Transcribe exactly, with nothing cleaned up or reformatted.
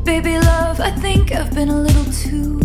Baby love, I think I've been a little too